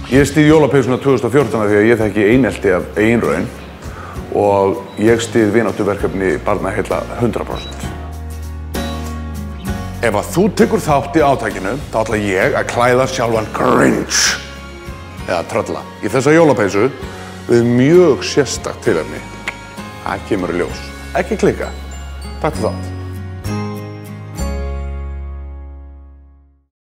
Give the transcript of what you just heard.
Ég styð jólapeysuna 2014 því að ég þekki einelti af eigin raun og ég styð vináttuverkefni Barnaheilla 100%. Ef að þú tekur þátt í átakinu, þá ætla ég að klæða sjálfan Grinch eða trölla í þessa jólapeysu við mjög sérstakt tilefni. Það kemur í ljós. Ekki klikka. Takk fyrir þátt.